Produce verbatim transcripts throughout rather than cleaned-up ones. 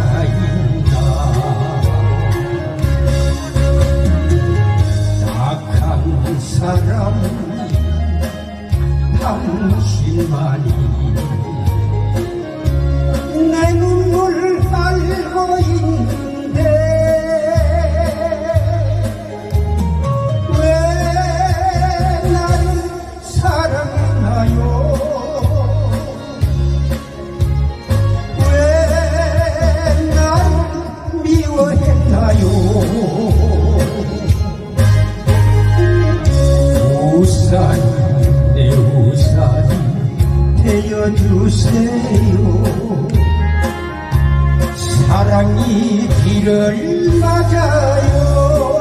있나. 딱한 사람 당신만이 내 눈물 알고 있는데 왜 나를 사랑했나요? 왜 나를 미워했나요? 우산이 내 우산이 되어주세요. 사랑이 비를 맞아요.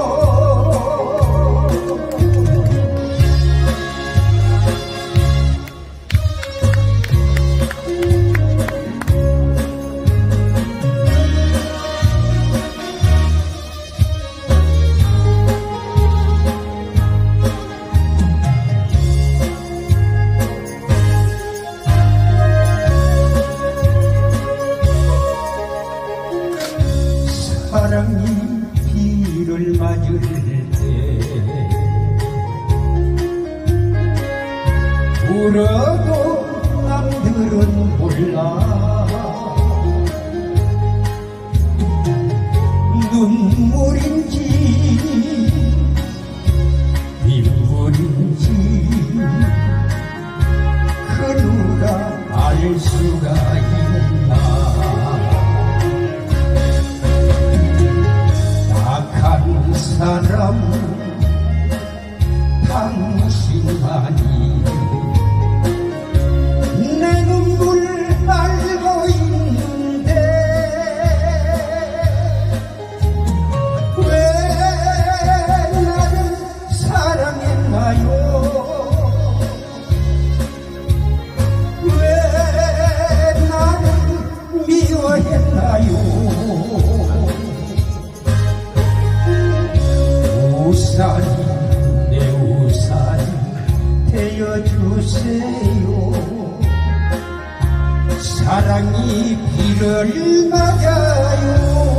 사랑이 비를 맞을 때 울어도 남들은 몰라. 눈물인지 빗물인지 그 누가 알 수가 있나. 사람 당신만이 내 눈물 알고 있는데 왜 나를 사랑했나요? 왜 나를 미워했나요? 우산이 내 우산이 되어주세요. 사랑이 비를 맞아요.